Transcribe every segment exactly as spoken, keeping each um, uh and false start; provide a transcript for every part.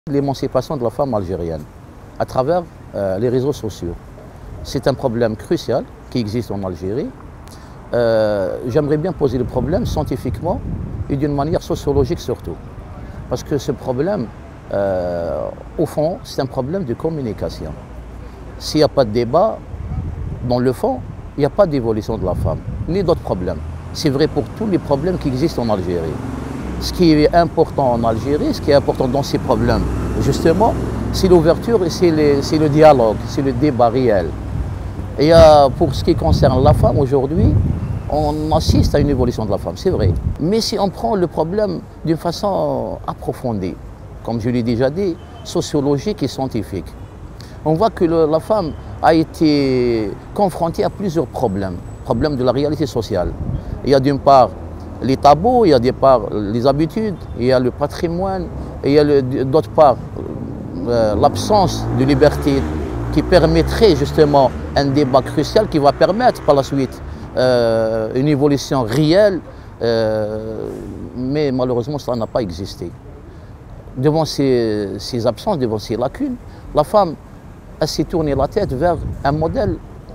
L'émancipation de la femme algérienne à travers euh, les réseaux sociaux. C'est un problème crucial qui existe en Algérie. Euh, J'aimerais bien poser le problème scientifiquement et d'une manière sociologique surtout. Parce que ce problème, euh, au fond, c'est un problème de communication. S'il n'y a pas de débat, dans le fond, il n'y a pas d'évolution de la femme, ni d'autres problèmes. C'est vrai pour tous les problèmes qui existent en Algérie. Ce qui est important en Algérie, ce qui est important dans ces problèmes, justement, c'est l'ouverture et c'est le, le dialogue, c'est le débat réel. Et euh, pour ce qui concerne la femme aujourd'hui, on assiste à une évolution de la femme, c'est vrai. Mais si on prend le problème d'une façon approfondie, comme je l'ai déjà dit, sociologique et scientifique, on voit que le, la femme a été confrontée à plusieurs problèmes, problèmes de la réalité sociale. Il y a d'une part les tabous, il y a d'autre part les habitudes, il y a le patrimoine, et il y a d'autre part euh, l'absence de liberté qui permettrait justement un débat crucial qui va permettre par la suite euh, une évolution réelle, euh, mais malheureusement ça n'a pas existé. Devant ces, ces absences, devant ces lacunes, la femme s'est tournée la tête vers un modèle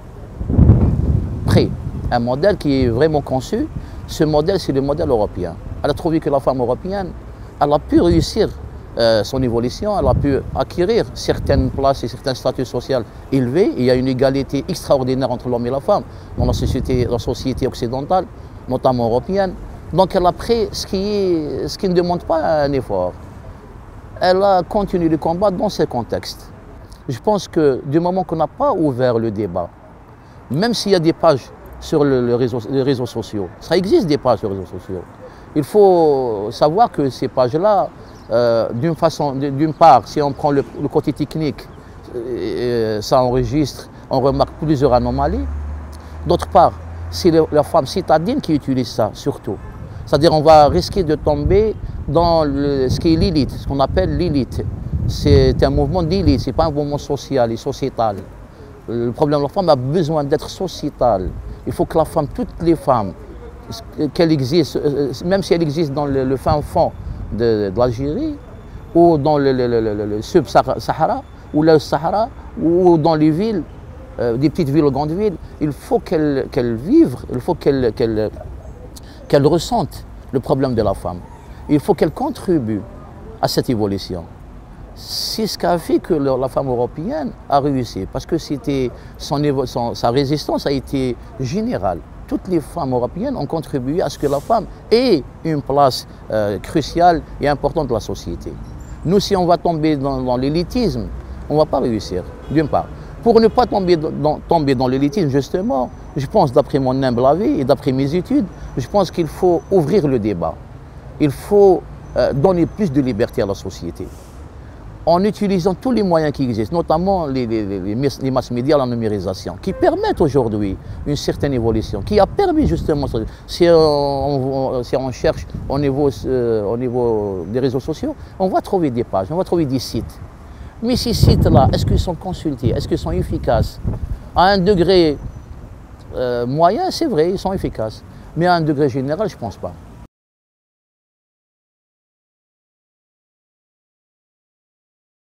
prêt, un modèle qui est vraiment conçu. Ce modèle, c'est le modèle européen. Elle a trouvé que la femme européenne, elle a pu réussir euh, son évolution, elle a pu acquérir certaines places et certains statuts sociaux élevés. Il y a une égalité extraordinaire entre l'homme et la femme dans la société, la société occidentale, notamment européenne. Donc elle a pris ce qui, est, ce qui ne demande pas un effort. Elle a continué le combat dans ce contexte. Je pense que du moment qu'on n'a pas ouvert le débat, même s'il y a des pages sur le, le réseau, les réseaux sociaux. Ça existe des pages sur les réseaux sociaux. Il faut savoir que ces pages-là, euh, d'une façon, d'une part, si on prend le, le côté technique, euh, ça enregistre, on remarque plusieurs anomalies. D'autre part, c'est la femme citadine qui utilise ça, surtout. C'est-à-dire on va risquer de tomber dans le, ce qui est l'élite, ce qu'on appelle l'élite. C'est un mouvement d'élite, ce n'est pas un mouvement social et sociétal. Le problème de la femme a besoin d'être sociétal. Il faut que la femme, toutes les femmes, qu'elles existent, même si elles existent dans le, le fin fond de, de l'Algérie, ou dans le, le, le, le sub-Sahara, ou le Sahara, ou dans les villes, euh, des petites villes ou grandes villes, il faut qu'elles qu'elles vivent, il faut qu'elles qu'elles, qu'elles ressentent le problème de la femme. Il faut qu'elles contribuent à cette évolution. C'est ce qu'a fait que la femme européenne a réussi, parce que c'était son, son, sa résistance a été générale. Toutes les femmes européennes ont contribué à ce que la femme ait une place euh, cruciale et importante dans la société. Nous, si on va tomber dans, dans l'élitisme, on ne va pas réussir, d'une part. Pour ne pas tomber dans, tomber dans l'élitisme, justement, je pense, d'après mon humble avis et d'après mes études, je pense qu'il faut ouvrir le débat. Il faut euh, donner plus de liberté à la société, en utilisant tous les moyens qui existent, notamment les, les, les, les mass médias, la numérisation, qui permettent aujourd'hui une certaine évolution, qui a permis justement, si on, si on cherche au niveau, euh, au niveau des réseaux sociaux, on va trouver des pages, on va trouver des sites. Mais ces sites-là, est-ce qu'ils sont consultés, est-ce qu'ils sont efficaces? À un degré euh, moyen, c'est vrai, ils sont efficaces, mais à un degré général, je ne pense pas.